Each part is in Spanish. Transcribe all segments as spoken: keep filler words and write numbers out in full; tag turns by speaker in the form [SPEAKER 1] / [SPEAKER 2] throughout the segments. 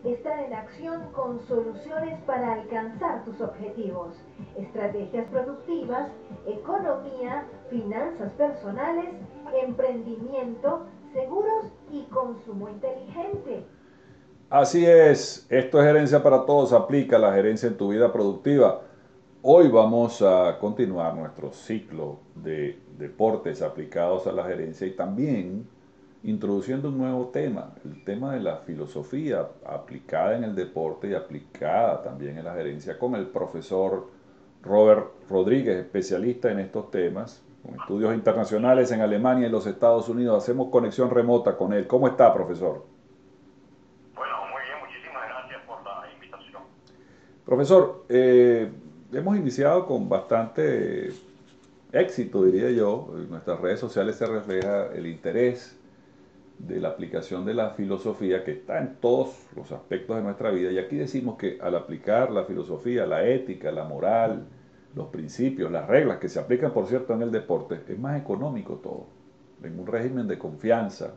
[SPEAKER 1] Estar en acción con soluciones para alcanzar tus objetivos, estrategias productivas, economía, finanzas personales, emprendimiento, seguros y consumo inteligente.
[SPEAKER 2] Así es, esto es Gerencia para Todos, aplica la gerencia en tu vida productiva. Hoy vamos a continuar nuestro ciclo de deportes aplicados a la gerencia y también introduciendo un nuevo tema, el tema de la filosofía aplicada en el deporte y aplicada también en la gerencia con el profesor Robert Rodríguez, especialista en estos temas, con estudios internacionales en Alemania y los Estados Unidos. Hacemos conexión remota con él. ¿Cómo está, profesor?
[SPEAKER 3] Bueno, muy bien, muchísimas gracias por la invitación.
[SPEAKER 2] Profesor, eh, hemos iniciado con bastante éxito, diría yo. En nuestras redes sociales se refleja el interés de la aplicación de la filosofía que está en todos los aspectos de nuestra vida. Y aquí decimos que al aplicar la filosofía, la ética, la moral, los principios, las reglas que se aplican, por cierto, en el deporte, es más económico todo. En un régimen de confianza,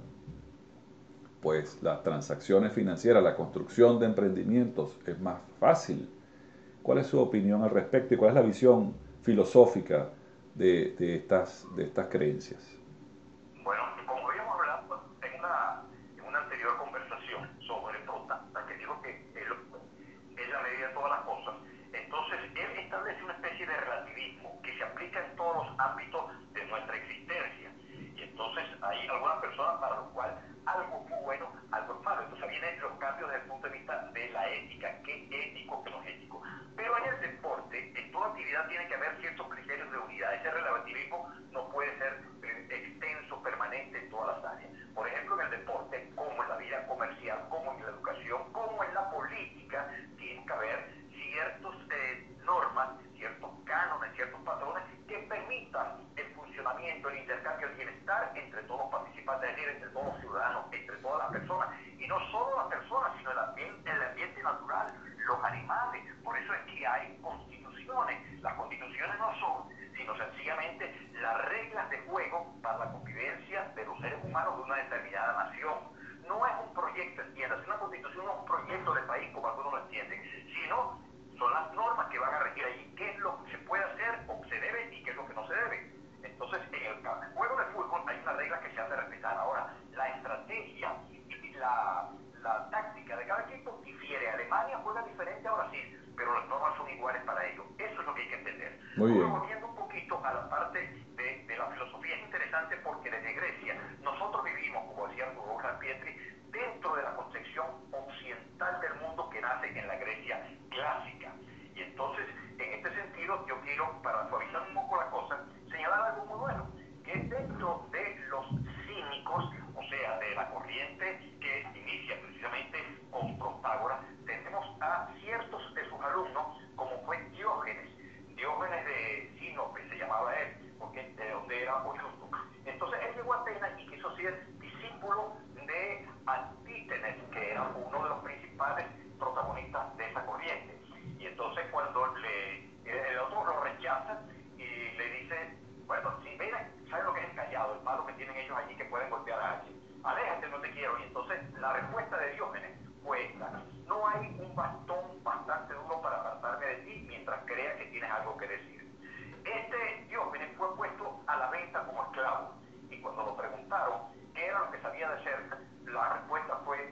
[SPEAKER 2] pues las transacciones financieras, la construcción de emprendimientos es más fácil. ¿Cuál es su opinión al respecto y cuál es la visión filosófica de, de estas, de estas creencias?
[SPEAKER 3] Bueno, como habíamos hablado en una, en una anterior conversación sobre Protasta, que dijo que el hombre es la medida de todas las cosas, entonces él establece una especie de relativismo que se aplica en todos los ámbitos de nuestra existencia. Y entonces hay algunas personas para lo cual algo es muy bueno, algo es malo. Entonces vienen los cambios desde el punto de vista de la ética, qué es ético, qué no es ético. Pero en el deporte, en toda actividad tiene que haber ciertos criterios de unidad. Ese relativismo no puede ser eh, extenso, permanente en todas las áreas. Por ejemplo, en el deporte, como en la vida comercial, como en la educación, como en la política, tiene que haber ciertas eh, normas, ciertos cánones, ciertos patrones que permitan el funcionamiento, el intercambio, el bienestar entre todos los participantes, es decir, entre todos los ciudadanos, entre todas las personas. Y no solo las personas, sino el ambiente, el ambiente natural, los animales. Por eso es que hay constituciones. Las constituciones no son, sino sencillamente las reglas de juego para la convivencia de los seres humanos de una determinada nación. No es un proyecto, entiendas, una constitución no es un proyecto de país como algunos lo entienden, sino son las normas que van a regir allí qué es lo que se puede hacer o se debe y qué es lo que no se debe. Entonces, en el juego de fútbol hay unas reglas que se han de respetar. Ahora, la estrategia y la, la táctica de cada equipo difiere. Alemania juega diferente a Brasil, pero las normas son iguales para ellos. Eso es lo que hay que entender.
[SPEAKER 2] Muy
[SPEAKER 3] Ahora,
[SPEAKER 2] bien.
[SPEAKER 3] volviendo un poquito a la parte de, de la filosofía, es interesante porque desde Grecia nosotros vivimos, como decía Arturo Pietri, dentro de la concepción occidental del mundo que nace en la Grecia clásica. Y entonces, en este sentido, yo quiero, para suavizar un poco la cosa, señalar algo muy bueno, que dentro de los cínicos, o sea, de la corriente que inicia precisamente con Protágoras, tenemos a ciertos de sus alumnos, como fue Diógenes, Diógenes de Sinope se llamaba él, porque de donde era oriundo. Entonces él llegó a Atenas y quiso ser discípulo de Antítenes, que era uno de los principales protagonistas de esa corriente. Y entonces cuando le, el otro lo rechaza y le dice, bueno, si ven, ¿sabes lo que es el callado? El palo que tienen ellos allí que pueden golpear a alguien. Aléjate, no te quiero. Y entonces la respuesta de Diógenes fue esta: no hay un bastón bastante duro para apartarme de ti mientras creas que tienes algo que decir. Este Diógenes fue puesto a la venta como esclavo. Y cuando lo preguntaron qué era lo que sabía de hacer, la respuesta fue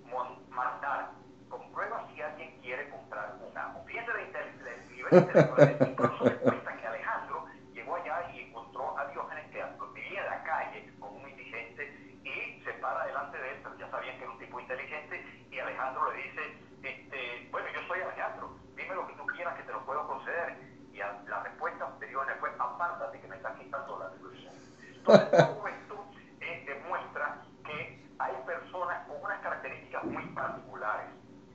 [SPEAKER 3] mandar. Comprueba si alguien quiere comprar un amo. Fíjense el nivel intelectual. Incluso se cuenta que Alejandro llegó allá y encontró a Diógenes que vivía en la calle como un indigente y se para delante de él, pero ya sabían que era un tipo inteligente, y Alejandro le dice, este, bueno, yo soy Alejandro, dime lo que tú quieras que te lo puedo conceder. Y a, la respuesta de Diógenes fue, apártate que me estás quitando la diversión. Entonces todo esto eh, demuestra que hay personas con unas características muy particulares.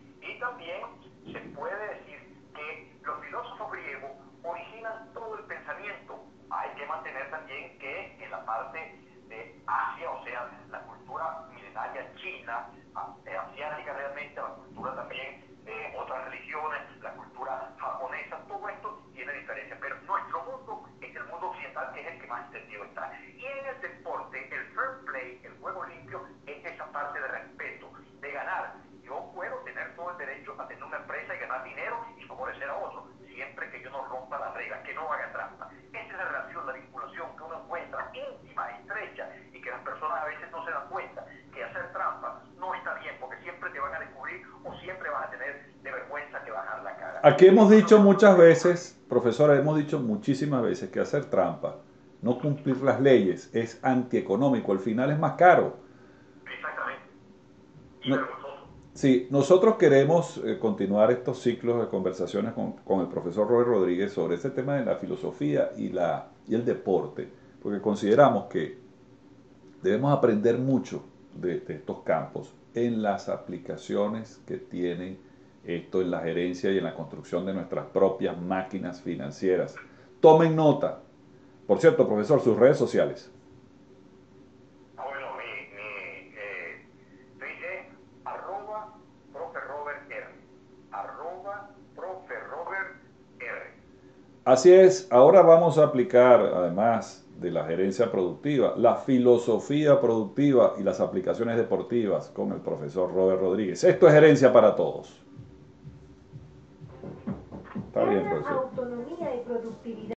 [SPEAKER 3] Y también se puede decir que los filósofos griegos originan todo el pensamiento. Hay que mantener también que en la parte de Asia, o sea, la cultura milenaria china, asiática realmente, la cultura también de otras religiones, la cultura japonesa, todo esto tiene diferencias. Pero nuestro mundo es el mundo occidental, que es el que más extendido está. Y en el deporte, el fair play, el juego limpio, es esa parte de respeto, de ganar. Yo puedo tener
[SPEAKER 2] Aquí hemos dicho muchas veces, profesora, hemos dicho muchísimas veces que hacer trampa, no cumplir las leyes, es antieconómico, al final es más caro.
[SPEAKER 3] Exactamente. Y
[SPEAKER 2] No,
[SPEAKER 3] vergonzoso.
[SPEAKER 2] sí, nosotros queremos eh, continuar estos ciclos de conversaciones con, con el profesor Robert Rodríguez sobre ese tema de la filosofía y, la, y el deporte, porque consideramos que debemos aprender mucho de, de estos campos en las aplicaciones que tienen esto en la gerencia y en la construcción de nuestras propias máquinas financieras. Tomen nota. Por cierto, profesor, sus redes sociales.
[SPEAKER 3] Ah, bueno, mi, mi eh, Twitter, arroba profe Robert R. Arroba profe Robert R.
[SPEAKER 2] Así es, ahora vamos a aplicar, además de la gerencia productiva, la filosofía productiva y las aplicaciones deportivas con el profesor Robert Rodríguez. Esto es gerencia para todos. Está bien,
[SPEAKER 1] Gana
[SPEAKER 2] profesor.
[SPEAKER 1] autonomía y productividad.